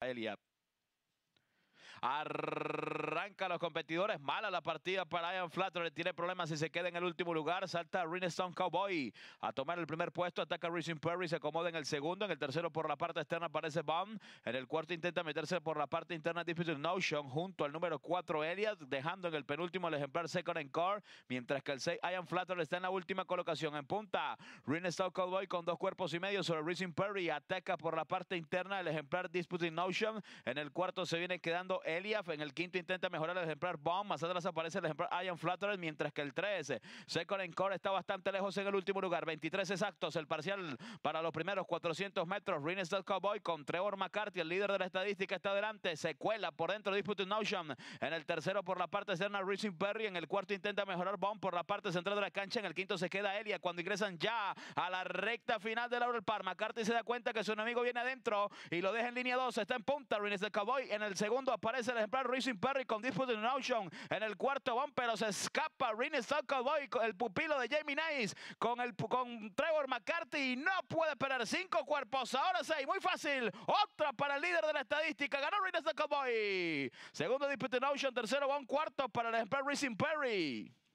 Elliott. Arranca los competidores, mala la partida para Ian Flattery, tiene problemas si se queda en el último lugar, salta Rhinestone Cowboy a tomar el primer puesto, ataca Racing Perry, se acomoda en el segundo, en el tercero por la parte externa aparece Bond, en el cuarto intenta meterse por la parte interna Disputed Notion junto al número 4 Elliott, dejando en el penúltimo el ejemplar Second Encore, mientras que el 6 Ian Flattery está en la última colocación. En punta, Rhinestone Cowboy con 2 cuerpos y medio sobre Racing Perry, ataca por la parte interna el ejemplar Disputed Notion, en el cuarto se viene quedando Eliaf, en el quinto intenta mejorar el ejemplar Bomb, más atrás aparece el ejemplar Ian Flattery, mientras que el 13 Second Encore está bastante lejos en el último lugar. 23 exactos el parcial para los primeros 400 metros. Rhinestone Cowboy con Trevor McCarthy, el líder de la estadística, está adelante, se cuela por dentro Disputed Notion, en el tercero por la parte externa Racing Perry, en el cuarto intenta mejorar Bomb por la parte central de la cancha, en el quinto se queda Elia cuando ingresan ya a la recta final de Laurel Park. McCarthy se da cuenta que su enemigo viene adentro y lo deja en línea 2, está en punta Rhinestone Cowboy, en el segundo aparece el ejemplar Racing Perry con Disputed Notion, en el cuarto Bomb, pero se escapa Rhinestone Cowboy, el pupilo de Jamie Nice con Trevor McCarthy, y no puede perder 5 cuerpos, ahora 6, muy fácil, otra para el líder de la estadística, ganó Rhinestone Cowboy, segundo Disputed Notion, tercero Bomb, cuarto para el ejemplar Racing Perry.